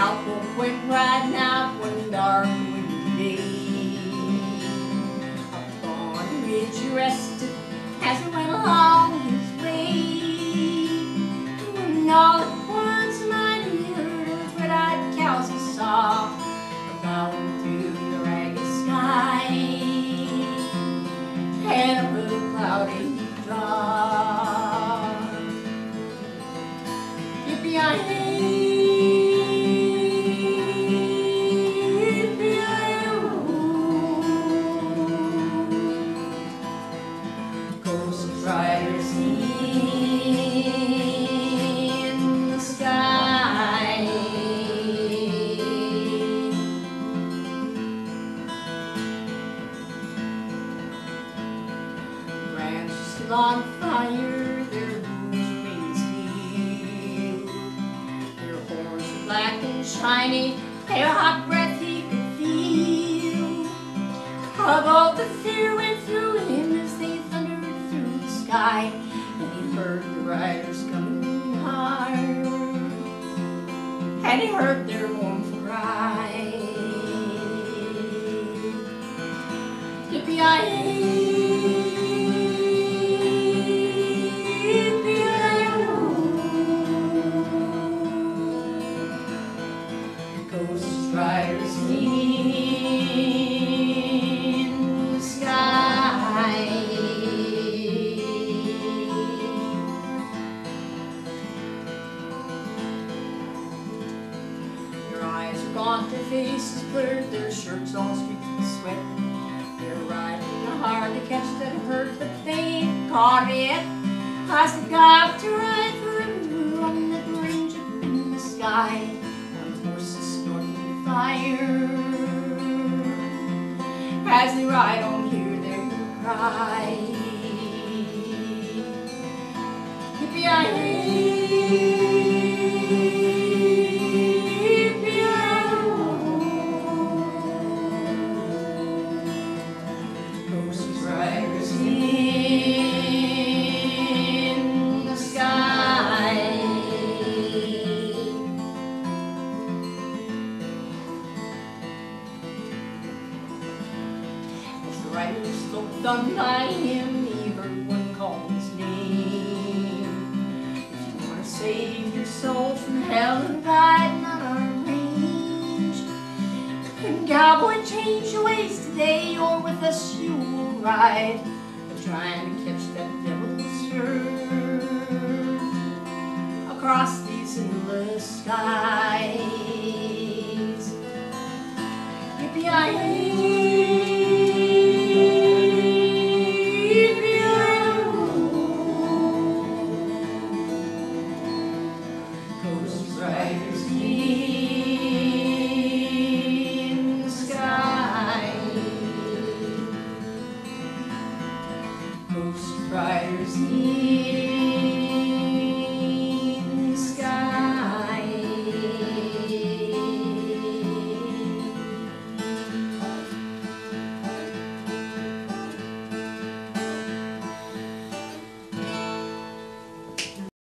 cowpoke went riding out one dark windy day. Up on a ridge he rested as he went along his way. When all at once a mighty herd of red-eyed cows he saw bowing through the ragged sky, and over the cloudy drop. Yippee-yi-hey, ghost riders in the sky. Branches still on fire, their hooves remain steel. Their horns are black and shiny, their hot breath he could feel. A bolt of fear went through him as they thundered through the sky, and he heard the riders coming hard, and he heard their mournful cry. Yippee-yi-hey, ghost riders in the sky. Their eyes are gaunt, their faces blurred, their shirts all streaked with sweat. They're riding hard to catch that herd, but they ain't caught it. As they got to ride for a moon on that range up in the sky, on horses snorting fire. As they ride on, hear their cry. Yippee-yi-hey, yippee-yi-ho. Ghost riders in the sky. As the riders looked on by him, he heard one call his name. If you want to save your soul from hell and riding on our range, and cowboy, change your ways today, or with us you will ride. But trying to catch that devil's herd across these endless skies. Yippee-yi-hey,